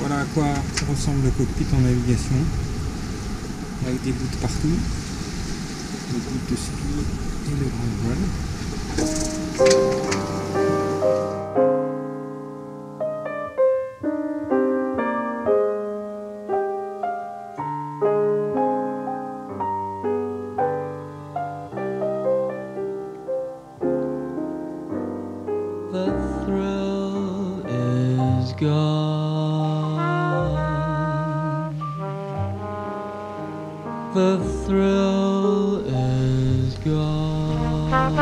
Voilà à quoi ressemble le cockpit en navigation, avec des gouttes partout, les gouttes de ski et le grand voile. The thrill is gone. The thrill is gone.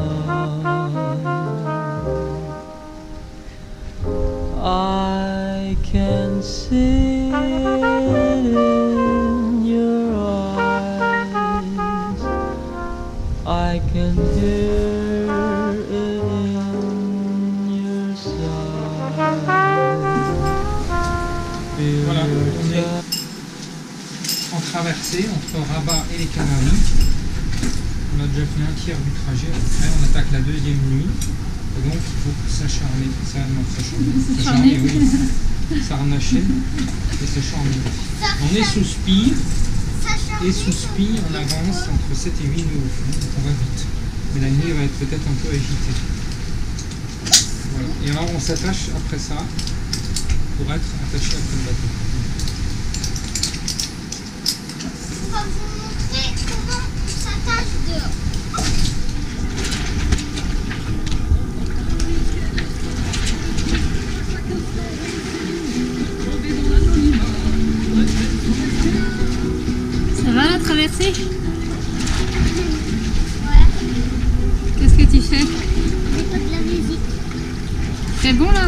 I can see it in your eyes. I can hear it in your sighs. Voilà, on est en traversée entre Rabat et les Canaries. On a déjà fait un tiers du trajet à peu près. On attaque la deuxième nuit. Et donc il faut s'acharner. S'acharner, oui. S'arnacher et s'acharner. On est sous spi. Et sous spi, on avance entre 7 et 8 nœuds au fond. Donc on va vite. Mais la nuit va être peut-être un peu agitée. Voilà. Et alors on s'attache après ça pour être attaché après le bateau. On va vous montrer comment on s'attache dehors. Ça va la traversée? Ouais, Qu'est-ce que tu fais? j'écoute de la musique. C'est bon là?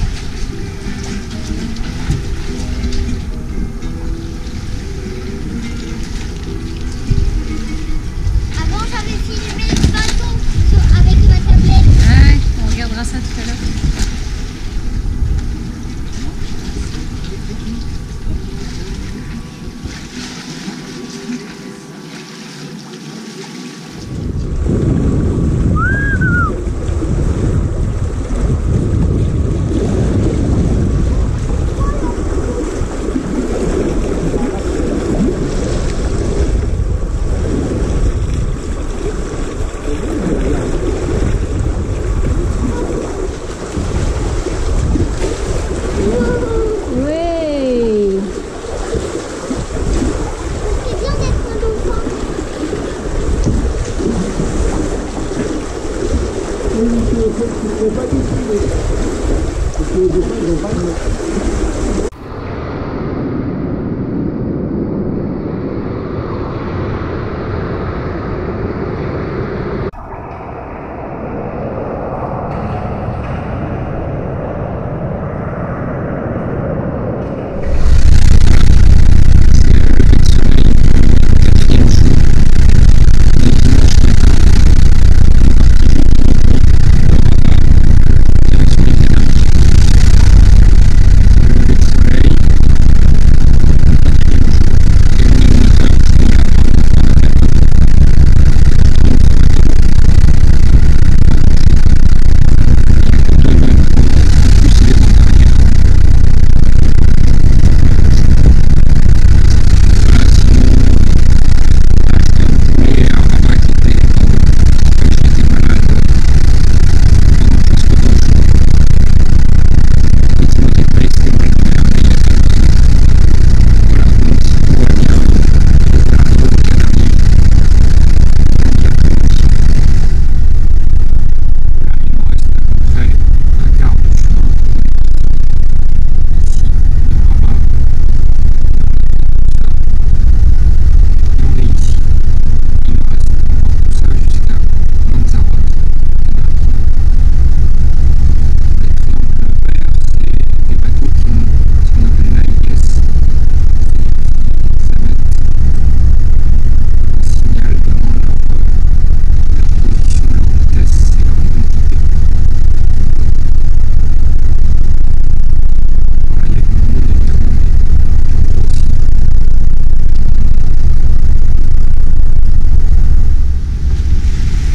Avant, j'avais filmé le bateau avec ma tablette. Ouais, on regardera ça tout à l'heure. Oui. C'est bien d'être un dauphin.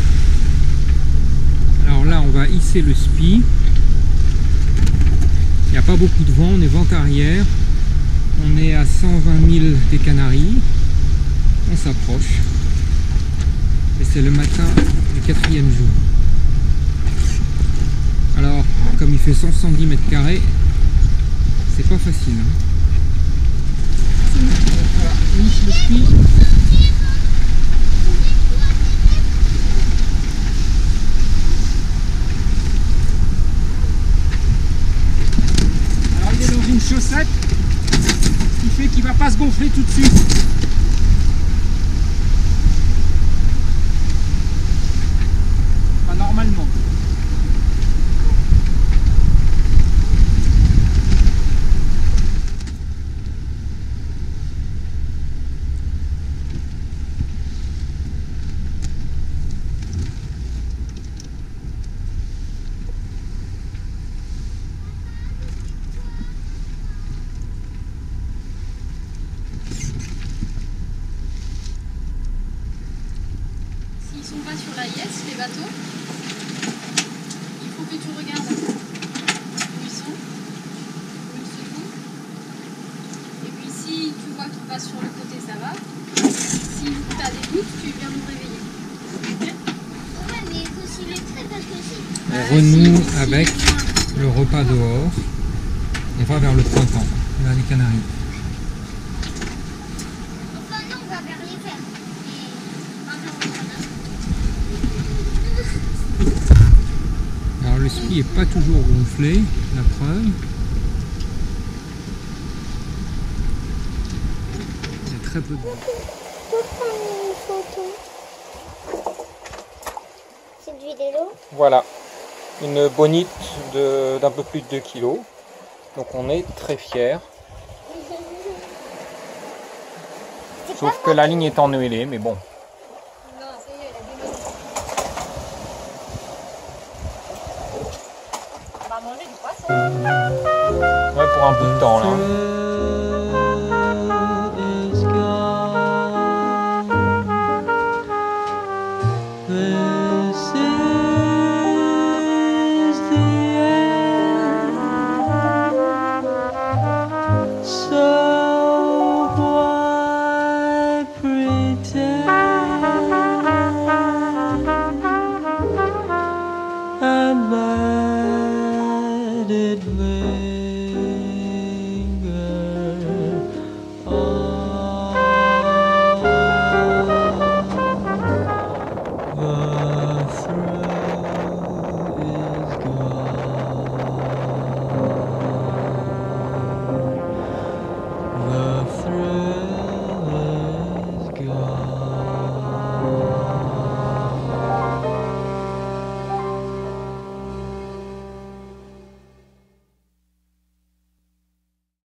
Le SPI, n'y a pas beaucoup de vent, on est vent arrière. On est à 120 000 des Canaries. On s'approche. Et c'est le matin du 4e jour. Alors, comme il fait 170 mètres carrés, c'est pas facile. Hein. Voilà, niche le ski. Alors, il est dans une chaussette, ce qui fait qu'il va pas se gonfler tout de suite. Enfin, normalement. S'ils sont pas sur la Yes, les bateaux, il faut que tu regardes où ils sont, où ils se trouvent. Et puis si tu vois qu'ils passent sur le côté, ça va. Si tu as des doutes, tu viens nous réveiller. Ouais, mais il faut aussi les traits parce que si. On renoue avec le repas dehors. On va vers le printemps, vers les Canaries. Enfin, non, on va vers les verts. Et pas vers le jardin. Alors le ski n'est pas toujours gonflé, la preuve. Il y a très peu de vent. Cette vidéo. Voilà, une bonite d'un peu plus de 2 kg. Donc on est très fiers. Sauf que la ligne est emmêlée, mais bon. Non, ça y est, elle a démarré. On va manger du poisson. Ouais, pour un bout de temps là.